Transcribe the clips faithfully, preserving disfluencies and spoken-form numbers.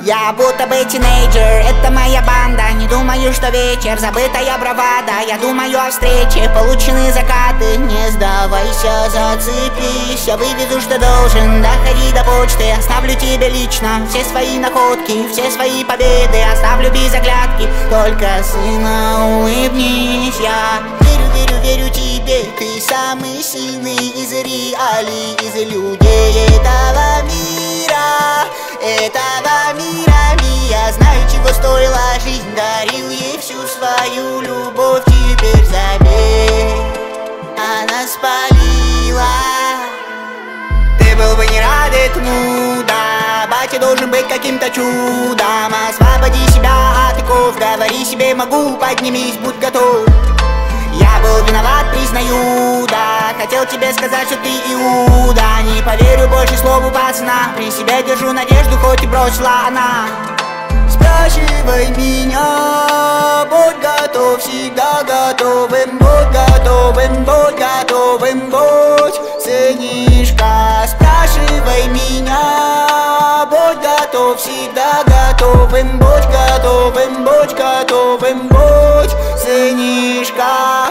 Я будто бы тинейджер, это моя банда. Не думаю, что вечер, забытая бравада. Я думаю о встрече, полученные закаты. Не сдавайся, зацепись, я выведу, что должен. Доходи до почты, оставлю тебе лично все свои находки, все свои победы. Оставлю без оглядки, только сына улыбнись. Я верю, верю, верю тебе, ты самый сильный из реалий, из людей этого мира, этого мира. Я знаю, чего стоила жизнь, дарил ей всю свою любовь. Теперь забей, она спалила. Ты был бы не рад этому, да. Батя должен быть каким-то чудом. Освободи себя от оков, говори себе могу, поднимись, будь готов. Я был виноват, признаю, да. Хотел тебе сказать, что ты Иуда. Не поверю больше слову пацана, при себе держу надежду, хоть и бросила она. Спрашивай меня, будь готов, всегда готовым. Будь готовым, будь готовым, будь сынишка. Спрашивай меня, будь готов, всегда готовым. Будь готовым, будь готовым, будь сынишка.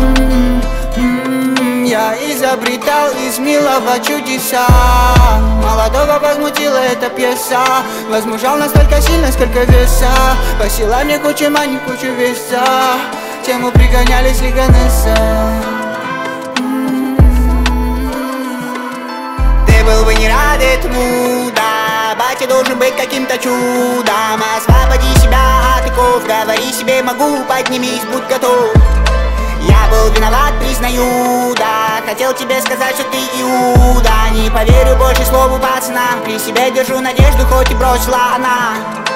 Я изобретал из милого чудеса. Молодого возмутила эта пьеса. Возмужал настолько сильно, сколько веса. Посылай мне кучу мани, кучу веса. Тему пригоняли с Лиганеса. Ты был бы не рад этому, да. Батя должен быть каким-то чудом. Освободи себя от оков, говори себе могу, поднимись, будь готов. Я был виноват, признаю, да. Хотел тебе сказать, что ты Иуда. Не поверю больше слову пацана, при себе держу надежду, хоть и бросила она.